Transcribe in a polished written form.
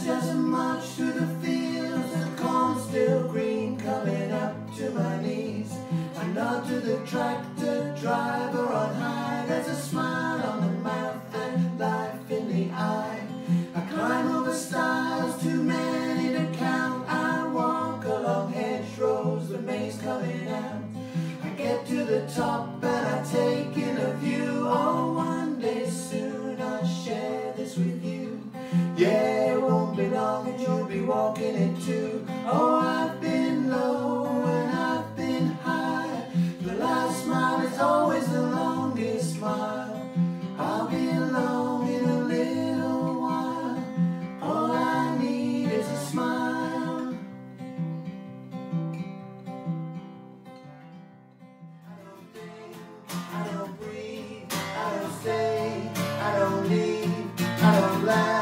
just march through the fields, the corn still green, coming up to my knees. I nod to the tractor driver on high, there's a smile on the mouth and life in the eye. I climb over stiles, too many to count. I walk along hedgerows, the may's coming out. I get to the top and I take in a view. Oh, one day soon I'll share this with you. Yeah, it won't be long and you'll be walking it too. Oh, I've been low and I've been high. The last smile is always the longest smile. I'll be alone in a little while. All I need is a smile. I don't think, I don't breathe, I don't stay, I don't leave, I don't laugh.